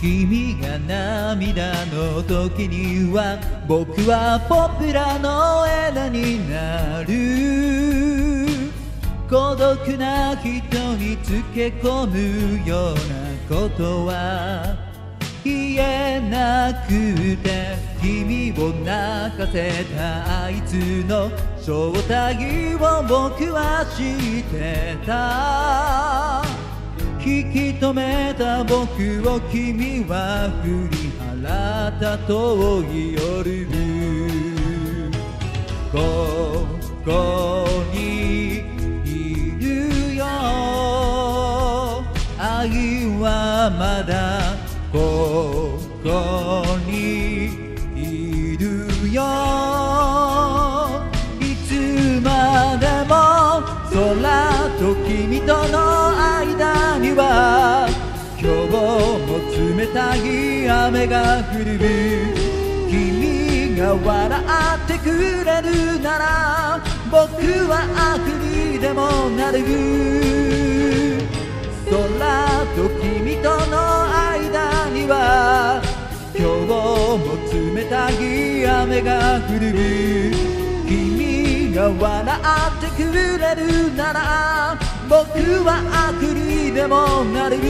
君が涙の時には僕はポプラの枝になる。孤独な人につけ込むようなことは言えなくて、君を泣かせたあいつの正体を僕は知ってた。引き止めた僕を君は振り払った遠い夜。ここにいるよ、愛はまだここにいるよ。いつまでも空と君との間には今日も冷たい雨が降る。君が笑ってくれるなら僕は悪にでもなる。空と君との間には今日も冷たい雨が降る。君が笑ってくれるなら僕は悪にでもなる。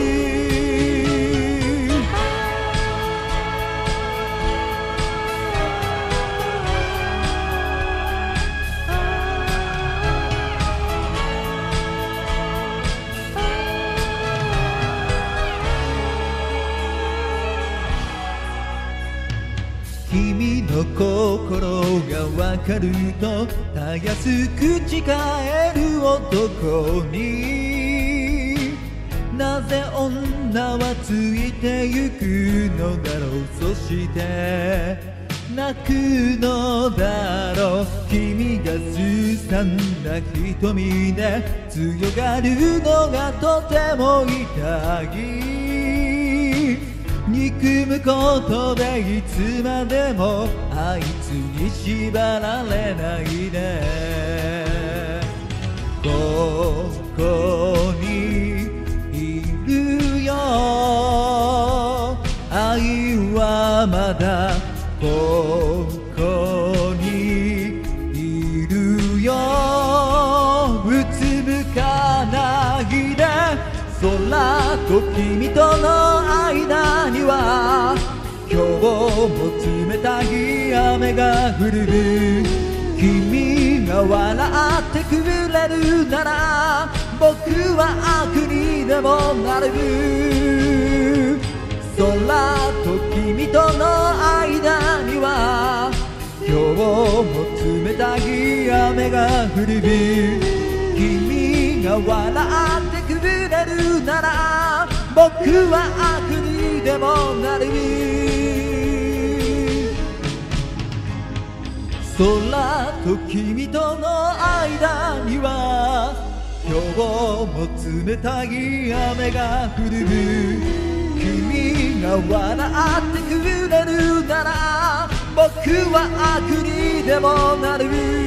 君の心がわかるとたやすく誓える男に、なぜ女はついてゆくのだろう。そして泣くのだろう。君がすさんだ瞳で強がるのがとても痛い。憎むことでいつまでもあいつに縛られないで。ここにいるよ、愛はまだここにいるよ。うつむかないで、空と君との間には今日も冷たい雨が降る。君が笑ってくれるなら僕は悪にでもなる。空と君との間には今日も冷たい雨が降る。君が笑ってくれるなら僕は悪にでもなる。空と君との間には今日も冷たい雨が降る。君が笑ってくれるなら僕は悪にでもなる。